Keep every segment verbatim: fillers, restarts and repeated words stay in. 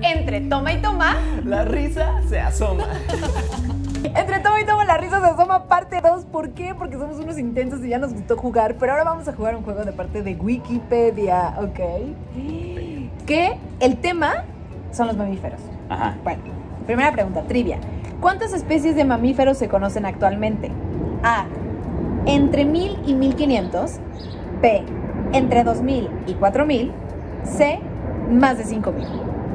Entre toma y toma, la risa se asoma. Entre toma y toma, la risa se asoma, parte dos. ¿Por qué? Porque somos unos intensos y ya nos gustó jugar. Pero ahora vamos a jugar un juego de parte de Wikipedia, ¿ok? Que el tema son los mamíferos. Ajá. Bueno, primera pregunta, trivia. ¿Cuántas especies de mamíferos se conocen actualmente? A. Entre mil y mil quinientos. B. Entre dos mil y cuatro mil. C. Más de cinco mil.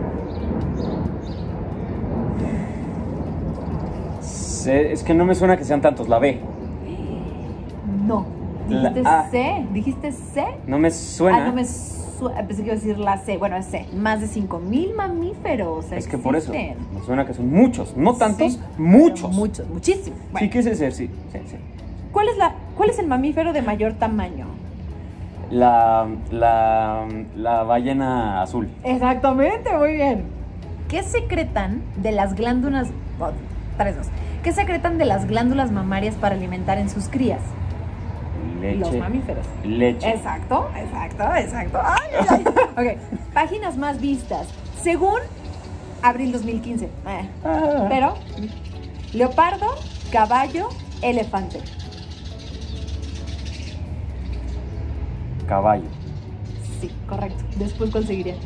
Es que no me suena que sean tantos, la B. No. ¿Dijiste La C? ¿Dijiste C? No me suena. Ah, no me suena. Pensé que iba a decir la C. Bueno, es C. Más de cinco mil mamíferos. Es que por eso. existen. Me suena que son muchos. No tantos, Sí, muchos. Muchos, muchísimos. Bueno, Sí, quise decir, sí. sí, sí. ¿cuál es, la, ¿Cuál es el mamífero de mayor tamaño? La, la, la ballena azul. Exactamente, muy bien. ¿Qué secretan de las glándulas... Oh, tres, dos. ¿Qué secretan de las glándulas mamarias para alimentar en sus crías? Leche. Los mamíferos. Leche. Exacto, exacto, exacto. Ay, ay, ay. Ok, páginas más vistas. Según abril dos mil quince. Eh. Ah. Pero, leopardo, caballo, elefante. Caballo. Sí, correcto. Después conseguiría.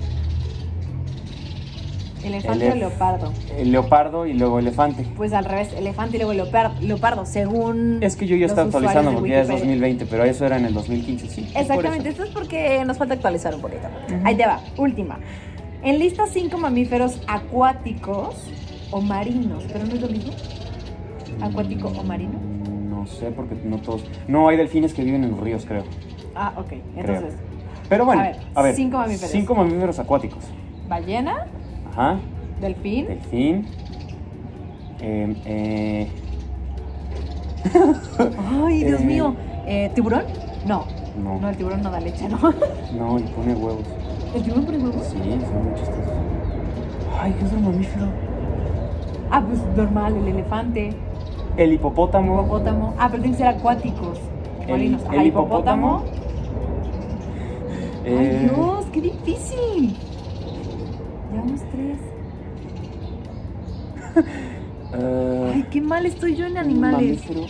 Elefante Elef- o leopardo. El leopardo y luego elefante. Pues al revés, elefante y luego leopardo, leopardo, según. Es que yo ya los estaba actualizando usuarios de porque ya es Wikipedia. dos mil veinte, pero eso era en el dos mil quince, sí. es por Exactamente, eso. esto es porque nos falta actualizar un poquito. Ahí te va, última. Enlista cinco mamíferos acuáticos o marinos, pero no es lo mismo. ¿Acuático o marino? No sé, porque no todos. No, hay delfines que viven en los ríos, creo. Ah, ok. Entonces, Pero bueno, A ver, a ver. cinco mamíferos. Cinco mamíferos acuáticos. ballena, Ajá. delfín, Delfín. Eh, eh, ay, Dios Eh. mío, eh, ¿tiburón? No, no, no, el tiburón no da leche, ¿no? no, y pone huevos. ¿El tiburón pone huevos? Sí, son muy chistosos. Ay, ¿qué es un mamífero? Ah, pues normal, el elefante, El hipopótamo. hipopótamo. Ah, pero tienen que ser acuáticos. El- Marinos. el Ajá, hipopótamo. Ay, Eh, Dios, qué difícil. Llevamos tres. eh, Ay, qué mal estoy yo en un animales. mamífero.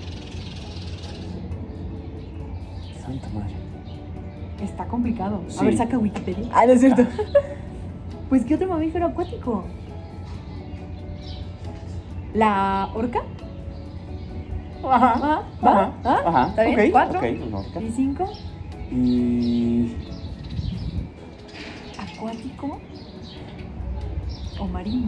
Santa madre. Está complicado. Sí. A ver, saca Wikipedia. Ah, no es cierto. Pues, ¿qué otro mamífero acuático? ¿La orca? Ajá. ¿Ah? ¿Va? Ajá. ¿Ah? Ajá. ¿Está bien? Ok, ¿Cuatro? ok, una orca. ¿Y cinco? Y. ¿Acuático o marino?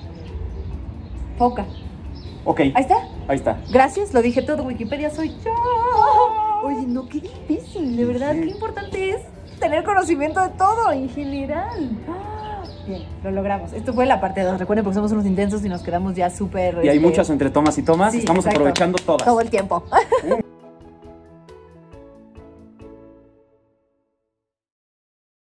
Foca. Ok, Ahí está. ahí está. Gracias, lo dije todo. Wikipedia soy yo. Oye, no, qué difícil, de verdad. Sí. Qué importante es tener conocimiento de todo en general. Bien, lo logramos. Esto fue la parte dos. Recuerden, porque somos unos intensos y nos quedamos ya súper. Y hay este, muchas entre tomas y tomas. sí, Estamos exacto. aprovechando todas. Todo el tiempo. Mm.